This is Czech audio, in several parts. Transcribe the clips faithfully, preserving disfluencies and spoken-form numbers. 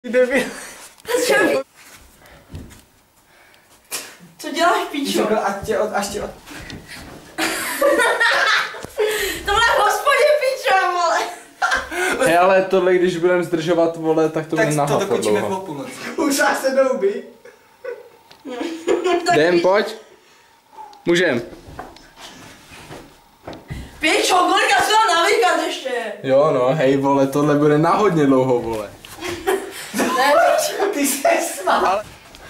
Debil. Co děláš, píčo? Řekl, ať tě od, až tě od... Tohle v hospodě, píčo, vole. Hej, ale tohle, když budeme zdržovat, vole, tak to bude Tak naha to furt dokončíme dlouho. po půlnoci. Už až se douby. Jdem, pojď. Můžem. Píčo, kolika se dá navíkat ještě? Jo no, hej vole, tohle bude na hodně dlouho, vole. Ne, píčo. Ty se smál.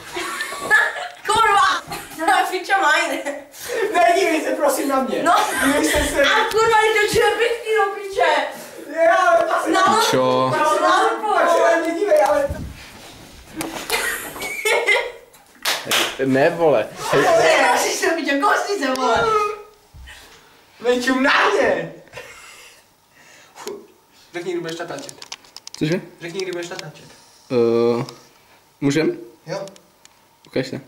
Kurva. No, píčo, majne. Nedívej se prosím na mě. No. Dívej se se. A kurva, to je pěkný, no, píče. Já, to se No, Čo? no, no, tak se na mě dívej, ale... Ne, vole. Hej, Kousni se, píčo, kousni se, vole. Nečum na mě. Řekni, kdy budeš natáčet. cože? Řekni, kdy budeš natáčet. Uh, můžem? Jo. Ukaž se.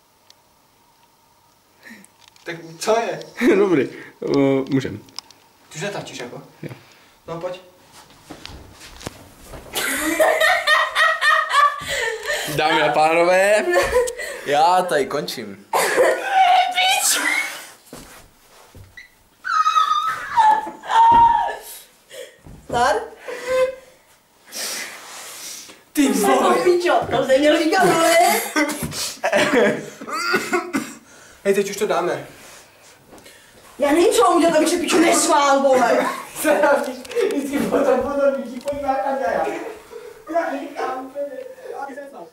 Tak co je? Dobrý. Uh, můžem. Ty už natáčíš jako? Jo. No pojď. Dámy a pánové, já tady končím. Star? Ty No, vole. píčo, to jsi měl říkat, vole. Hej, teď už to dáme. Já nevím, co mám udělat, abych se píčo nesvál, vole. Se dávíš, vždycky potom, potom, vidí, podívá tam já. Já říkám, aby se znal.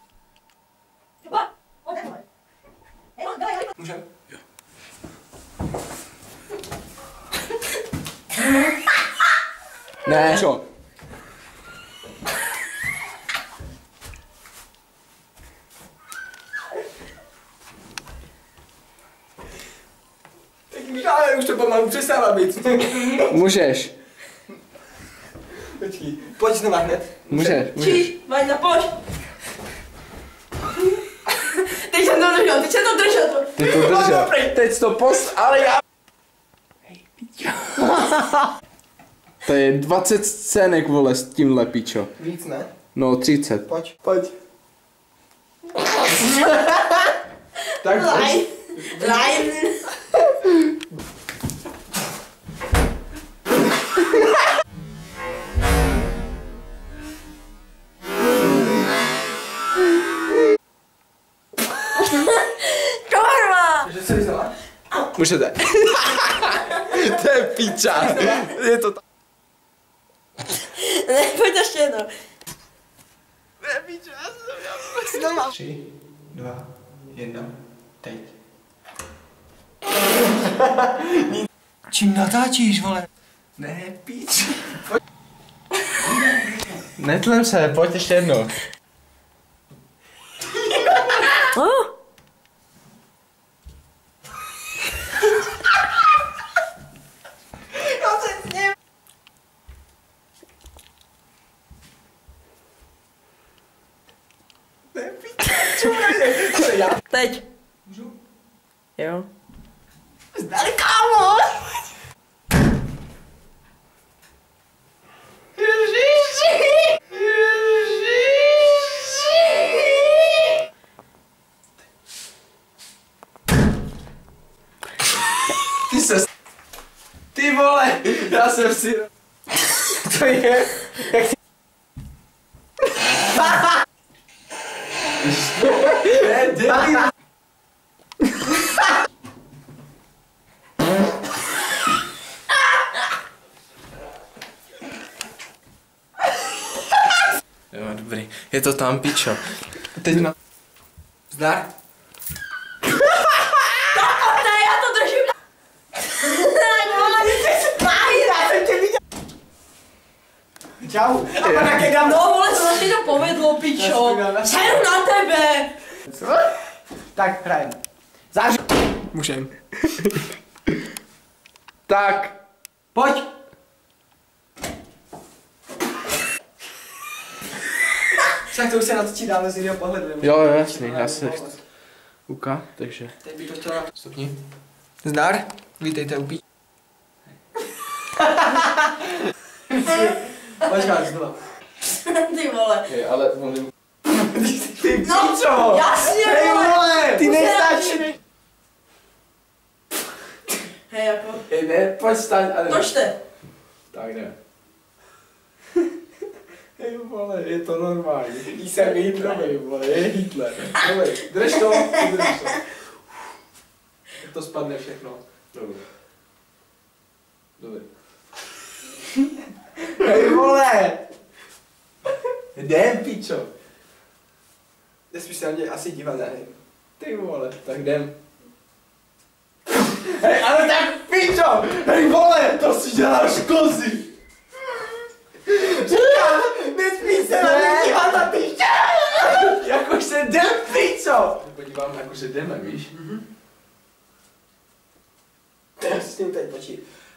Můžem? Jo. Ne, čo? Tak mi ale už to pomalu přestává být. Můžeš. Počkej, pojď znova hned. Můžeš, můžeš. Číš, Vajna, pojď. Teď jsem to držel, teď jsem to držel. Ty to držel. Teď to post, ale já... Hej, pičo. To je dvacet scének, vole, s tímhle, pičo. Víc ne? No, třicet. Pojď. Pojď. Tak Live. Live. Kurva. Že se vyznala? Můžete. To je piča. Je to tak. Ne, pojď ještě jednou. Ne, piča, já jsem to měl. Znova. Tři, dva, jedna, teď. Čím natáčíš, vole? Ne, píč. Netlem se, pojď ještě jednou. Oh. Já se s ním. Ne, píč. Co je? Já. Teď. Můžu? Jo. Zdali, kámo. Ty se... Ty vole, já jsem si... To je... Jak ty... Ne, dělej. Jo, dobrý. Je to tam, pičo. Teď na... Zdar? Ne, já to držím. Ne, vole, Já jsem tě viděl. Čau. A pak také dám... no, vole, co ti to povedlo, pičo. Seru na tebe. Co? Tak, hrajem. Záři... Můžem. Tak. Pojď. Tak to už se natočí dáme z jiného pohledu. Jo, jo, jasný, já se chci ukat, takže... Teď by to chtěla... Stupni. Zdar, vítejte u pí... Počkej, znova. Ty vole. Hej, ale on... Ty No, pičo! jasně, Hej vole. vole! Ty To se nejstarší! Hej, jako. Hej ne, pojď staň a Točte. Tak ne. Hej vole, je to normální. Jsem Hitlerový, vole, je Hitler. Dobrý, drž to, drž to. To spadne všechno. Dobrý. Dobrý. Hej vole! Jdem, pičo. Nesmíš se na mě asi dívat, ne? Ty vole, tak jdem. Hej, ale tak pičo! Hej vole, to si děláš kozy! Říkám, nesmíš se na mě dívat na ty jakož se jdem, pičo! Podívám, jakože jdeme, víš? Mhm. Já si s tím teď počít.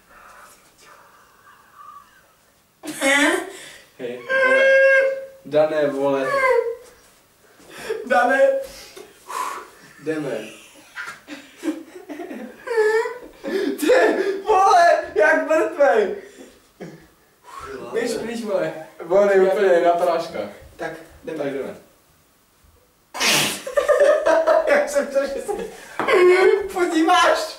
Hej, vole. Dané, vole. Dané. Jdeme. Ty, vole, jak mrtvej. Běž pryč, vole. Vole, úplně na práškách. Tak, jdeme. Tak jdeme. Jak jsem to, že se podíváš?